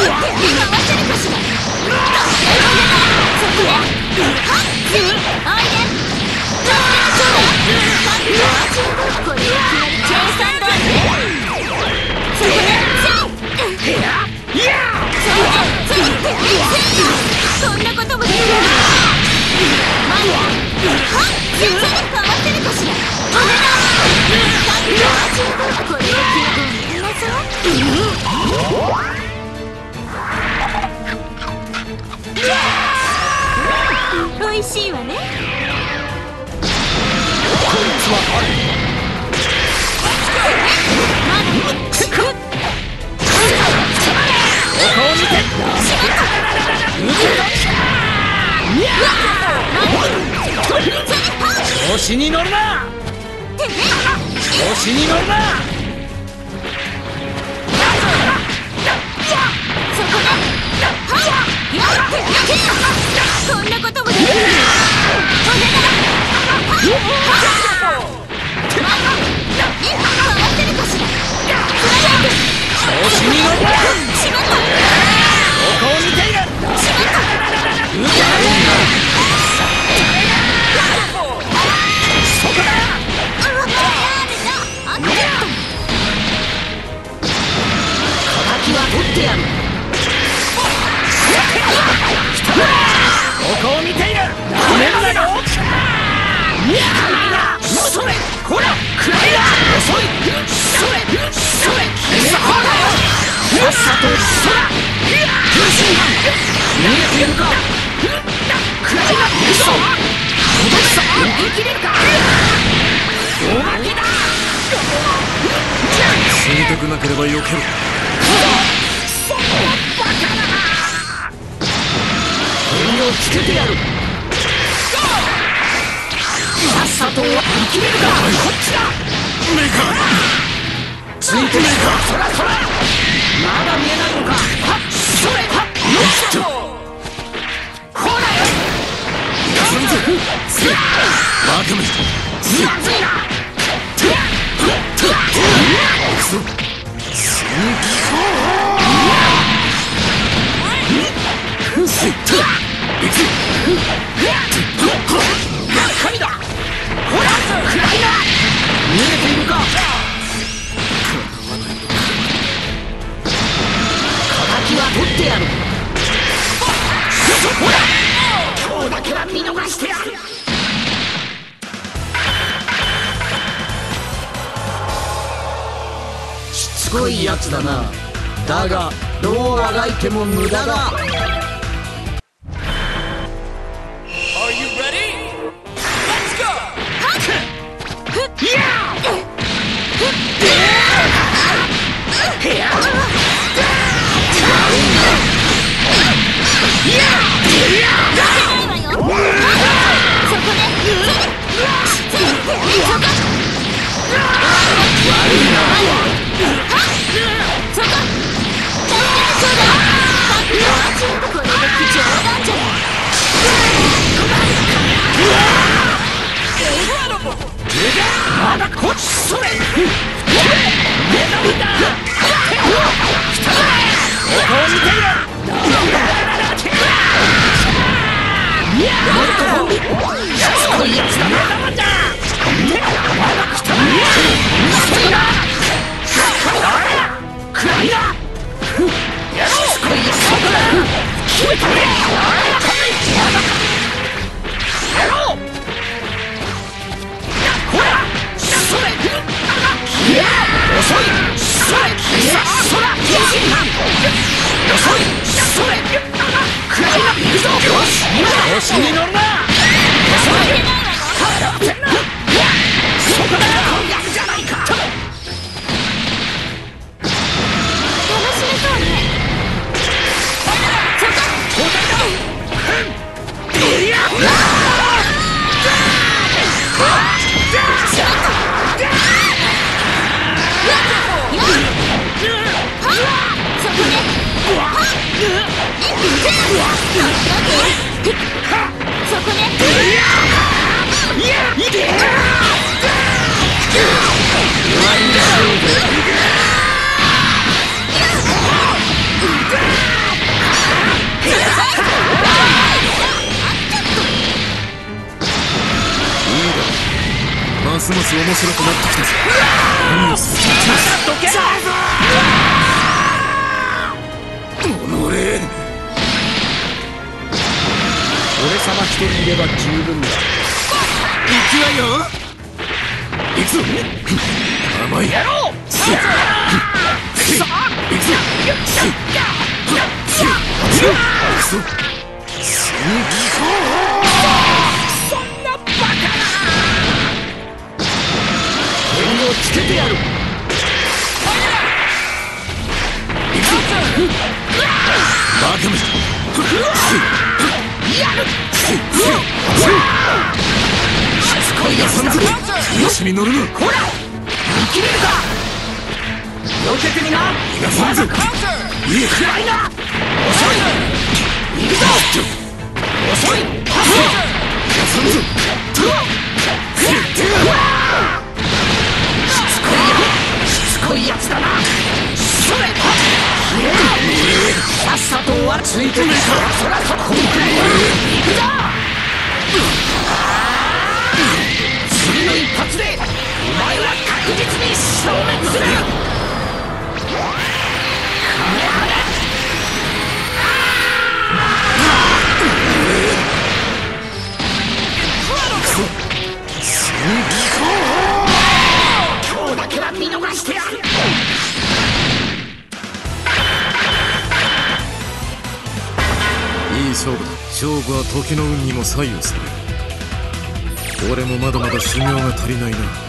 おいしいわね。 調子に乗るな。調子に乗るな。 そんなこともできる。 調子に乗るな。ここを見ている。敵は取ってやる。ここを見ている。ダメだよ。それ、ほら、くらいだ。遅い。それ、それ、ほら。さっさと、そら。逃げているか。くらいだ。嘘。逃げ切れるか。おまけだ。死にたくなければ避けろ。そのバカだ。首をつけてやる。さっさと生きれるか。こっちだ。メカついてメカ。そらそら。まだ見えないのか。はっそれはっよっとほらよバカめまずいな。くそ戦神だ。ほらくらいだ。逃げているか。敵は取ってやる。ほら今日だけは見逃してやる。しつこいやつだな。だがどうあがいても無駄だ。調子に乗るな。そこだ。やるじゃないか。 楽しめそうね。 終わりだ。 ますます面白くなってきたぞ。何をする気だ。 どけ。俺様一人いれば十分だ。 行くわよ。行くぞ。甘いやろう。さあ行くぞ。 そんなバカな。手をつけてやる。 バカめ。 やる。しつこいやつだ。 調子に乗るな。 ほら生きれるか。避けてみな。 逃がさんぞ。いい暗いな。遅い。行くぞ。遅い。 逃がさんぞ。 しつこいやつだな。それ。さっさと終わらついてみるか。そらそらこんくらい行くぞ。次の一発でお前は確実に消滅する。今日だけは見逃してやる。 いい勝負だ。勝負は時の運にも左右される。俺もまだまだ修行が足りないな。